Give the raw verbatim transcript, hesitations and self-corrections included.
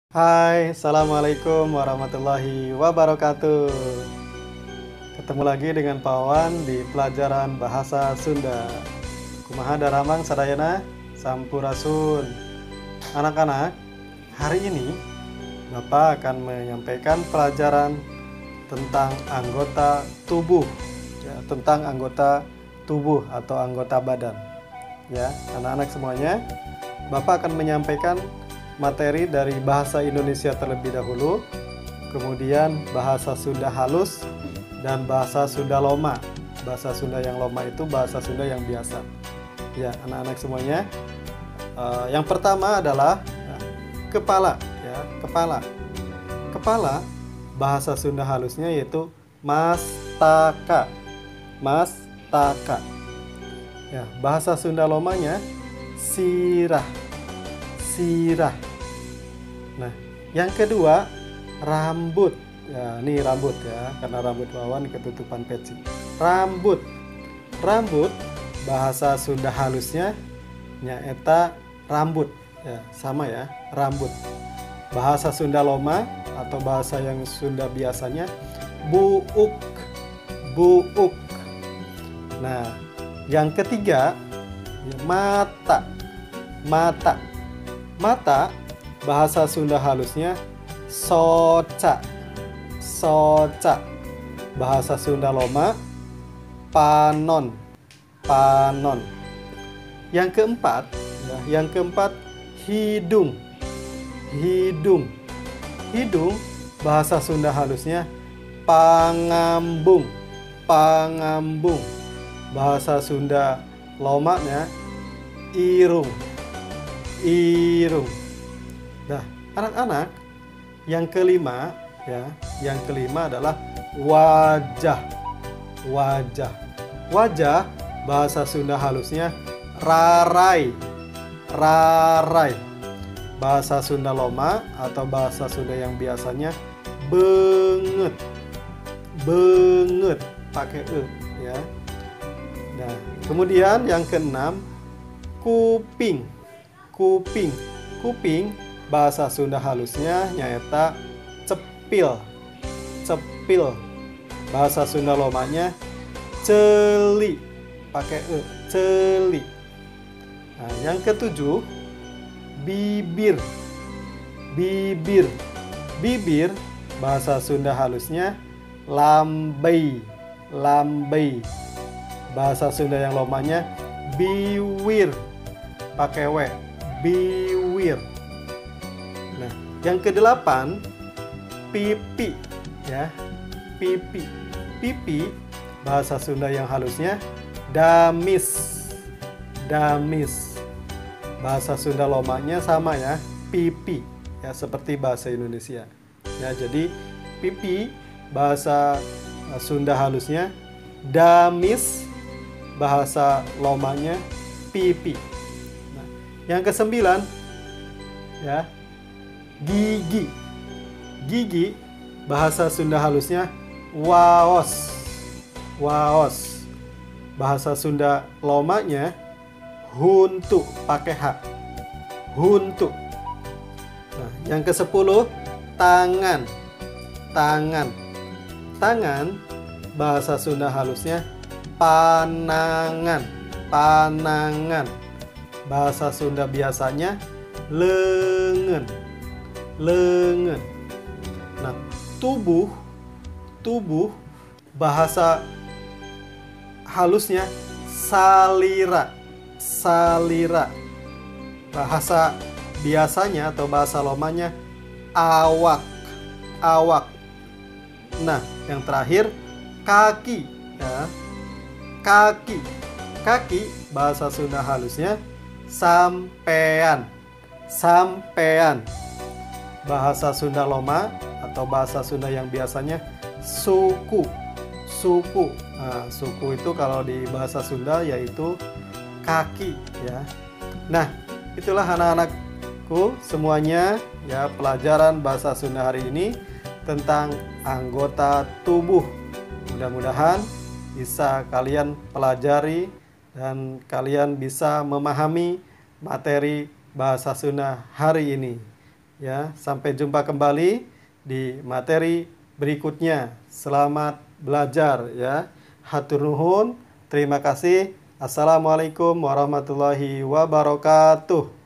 Hai, Assalamualaikum warahmatullahi wabarakatuh. Ketemu lagi dengan Pak Wawan di pelajaran Bahasa Sunda. Kumaha daramang sadayana sampurasun. Anak-anak, hari ini Bapak akan menyampaikan pelajaran tentang anggota tubuh, ya, tentang anggota tubuh atau anggota badan. Ya, anak-anak semuanya, Bapak akan menyampaikan materi dari bahasa Indonesia terlebih dahulu, kemudian bahasa Sunda halus, dan bahasa Sunda loma. Bahasa Sunda yang loma itu bahasa Sunda yang biasa. Ya, anak-anak semuanya. Uh, yang pertama adalah ya, kepala. Ya, kepala. Kepala bahasa Sunda halusnya yaitu mastaka. Mastaka. Ya, bahasa Sunda lomanya sirah. Sirah. Nah, yang kedua, rambut. Ya, ini rambut ya, karena rambut Wawan ketutupan peci. Rambut. Rambut bahasa Sunda halusnya nyaeta rambut. Ya, sama ya, rambut. Bahasa Sunda loma atau bahasa yang Sunda biasanya buuk. Buuk. Nah, yang ketiga, mata. Mata. Mata bahasa Sunda halusnya soca. Soca. Bahasa Sunda loma panon. Panon. Yang keempat, ya, yang keempat hidung. Hidung. Hidung bahasa Sunda halusnya pangambung. Pangambung. Bahasa Sunda lomanya irung. Irung. Nah, anak-anak, yang kelima ya, yang kelima adalah wajah. Wajah. Wajah bahasa Sunda halusnya rarai. Rarai. Bahasa Sunda loma atau bahasa Sunda yang biasanya benget. Benget pakai e ya. Nah, kemudian yang keenam kuping. Kuping. Kuping bahasa Sunda halusnya nyaeta cepil. Cepil. Bahasa Sunda lomanya celi. Pakai e, celi. Nah, yang ketujuh bibir. Bibir. Bibir bahasa Sunda halusnya lambai. Lambai. Bahasa Sunda yang lomanya biwir. Pakai w. Biwir. Nah, yang kedelapan pipi ya. Pipi. Pipi bahasa Sunda yang halusnya damis. Damis. Bahasa Sunda lomanya sama ya, pipi. Ya, seperti bahasa Indonesia. Ya, jadi pipi bahasa Sunda halusnya damis, bahasa lomanya pipi. Yang kesembilan ya, gigi. Gigi bahasa Sunda halusnya waos. Waos. Bahasa Sunda lomanya huntu, pakai h. Huntu. Nah, yang kesepuluh tangan. Tangan. Tangan bahasa Sunda halusnya panangan. Panangan. Bahasa Sunda biasanya lengan. Lengan. Nah, tubuh. Tubuh bahasa halusnya salira. Salira. Bahasa biasanya atau bahasa lomanya awak. Awak. Nah, yang terakhir kaki ya. Kaki. Kaki bahasa Sunda halusnya sampean. Sampean. Bahasa Sunda loma atau bahasa Sunda yang biasanya suku. Suku. Nah, suku itu kalau di bahasa Sunda yaitu kaki ya. Nah, itulah anak-anakku semuanya ya, pelajaran bahasa Sunda hari ini tentang anggota tubuh. Mudah-mudahan bisa kalian pelajari dan kalian bisa memahami materi bahasa Sunda hari ini. Ya, sampai jumpa kembali di materi berikutnya. Selamat belajar ya. Hatur nuhun, terima kasih. Assalamualaikum warahmatullahi wabarakatuh.